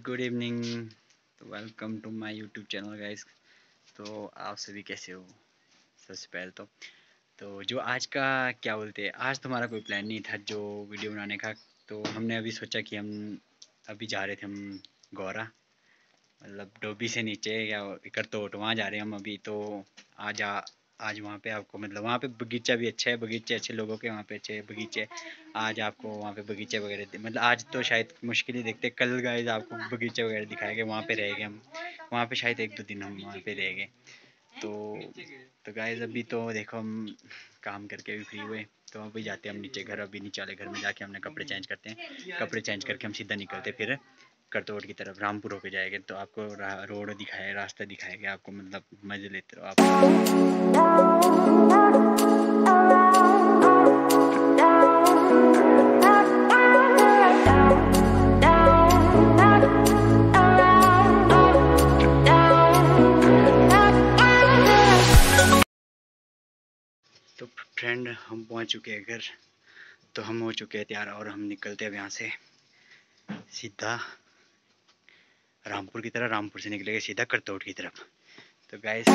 Good evening. Welcome to my YouTube channel guys. तो आप सभी कैसे हो? सबसे पहले तो जो आज का क्या बोलते हैं, आज तो हमारा कोई प्लान नहीं था जो वीडियो बनाने का। तो हमने अभी सोचा कि हम अभी जा रहे थे हम गौरा, मतलब डोबी से नीचे या करतोट, वहाँ जा रहे हैं हम अभी। तो आज वहाँ पे आपको, मतलब वहाँ पे बगीचा भी अच्छा है, बगीचे अच्छे लोगों के, वहाँ पे अच्छे बगीचे। आज आपको वहाँ पे बगीचे वगैरह, मतलब आज तो शायद मुश्किल ही देखते, कल गाइस आपको बगीचे वगैरह दिखाएंगे। वहाँ पे रहेंगे हम, वहाँ पे शायद 1-2 दिन हम वहाँ पे रहेंगे। तो गाइस अभी तो देखो हम काम करके भी फ्री हुए, तो अभी जाते हैं हम नीचे घर। अभी नीचे वाले घर में जाके हमने कपड़े चेंज करते हैं, कपड़े चेंज करके हम सीधा निकलते फिर करतोट की तरफ, रामपुर होके जाएंगे। तो आपको रोड दिखाए, रास्ता दिखाएगा आपको, मतलब मजे लेते रहो आप। तो फ्रेंड हम पहुंच चुके हैं घर, तो हम हो चुके हैं तैयार और हम निकलते हैं यहाँ से सीधा रामपुर की तरफ। रामपुर से निकलेंगे सीधा करतोट की तरफ। तो गाइस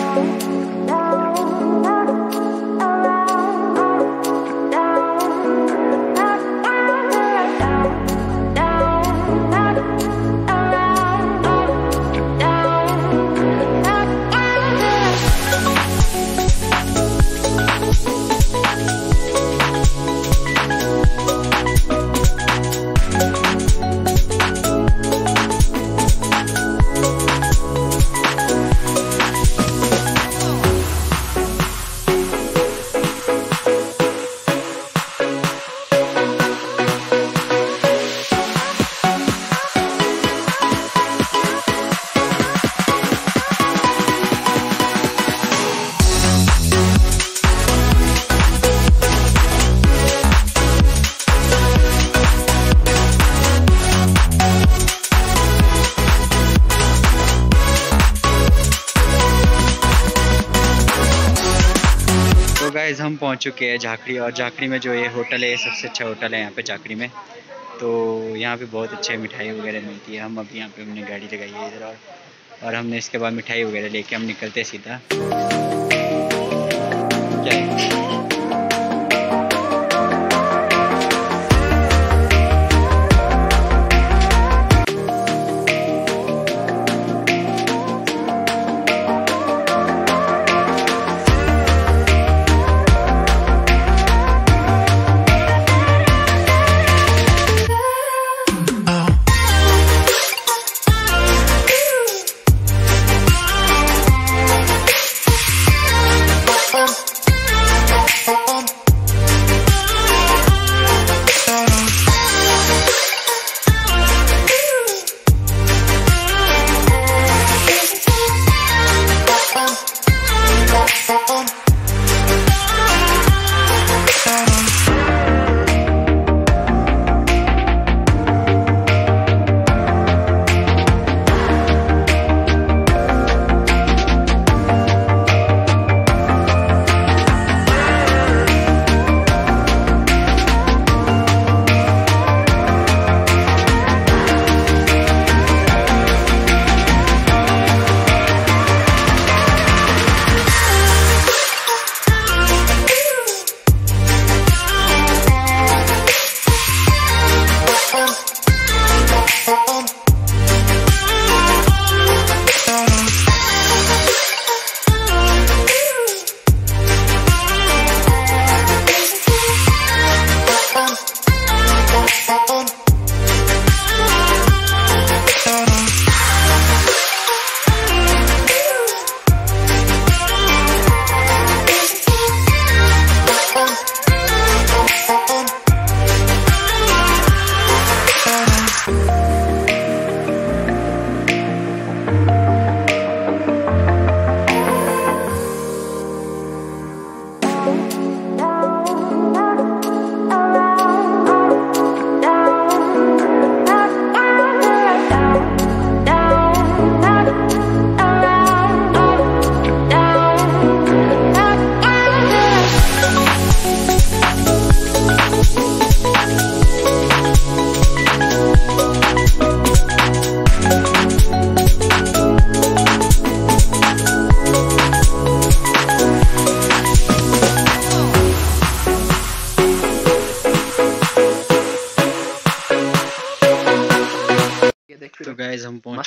गाइस हम पहुंच चुके हैं झाकड़ी, और झाकड़ी में जो ये होटल है, सबसे अच्छा होटल है यहाँ पे झाकड़ी में। तो यहाँ पे बहुत अच्छे मिठाई वगैरह मिलती है। हम अभी यहाँ पे हमने गाड़ी लगाई है इधर, और हमने इसके बाद मिठाई वगैरह लेके हम निकलते हैं सीधा। क्या है?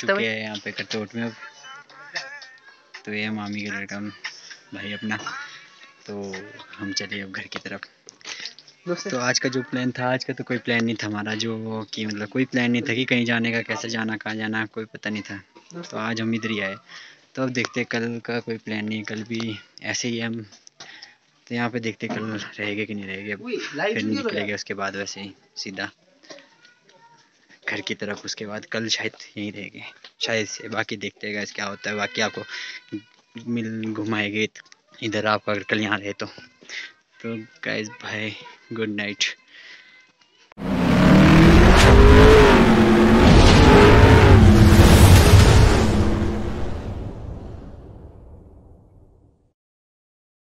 चुके हैं यहाँ पे कटोट में अब। तो ये मामी का लड़का भाई अपना, तो हम चले अब घर की तरफ। तो आज का जो प्लान था, आज का तो कोई प्लान नहीं था हमारा, जो कि मतलब कोई प्लान नहीं था कि कहीं जाने का, कैसे जाना, कहाँ जाना, कोई पता नहीं था। तो आज हम इधर ही आए। तो अब देखते कल का कोई प्लान नहीं, कल भी ऐसे ही हम, तो यहाँ पे देखते कल रहेगा कि नहीं रहेगा। फिर निकलेंगे उसके बाद वैसे ही सीधा घर की तरफ। उसके बाद कल शायद यहीं रहेंगे शायद से, बाकी देखते हैं क्या होता है। बाकी आपको मिल घुमाएंगे इधर, आप अगर कल यहाँ रहे तो गाइस भाई गुड नाइट।